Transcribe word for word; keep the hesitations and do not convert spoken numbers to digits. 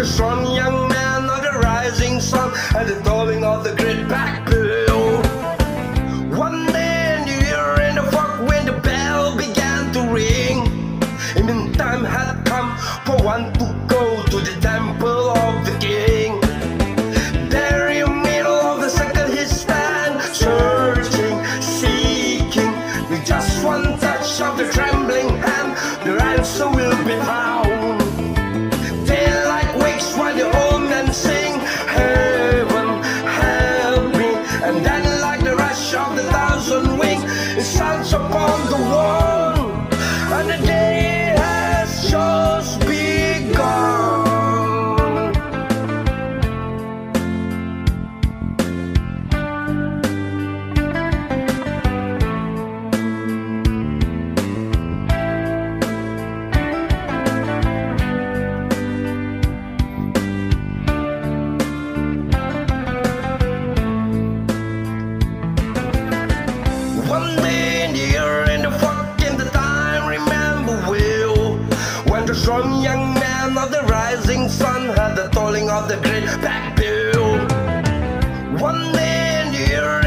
the strong young man of the rising sun and the tolling of the great black bell. One day in the year in the fog when the bell began to ring, and then time had come for one to go to the temple of the king. There in the middle of the circle he stand, searching, seeking, with just one touch of the trembling hand, the answer will be found. Daylight wakes while the old men sing, heaven help me, and then like the rush of the thousand wings, it sounds upon the wall, and the day has just begun. One day in the year in the fog in the time remember well, when the strong young man of the rising sun had the tolling of the great black bell. One day in the year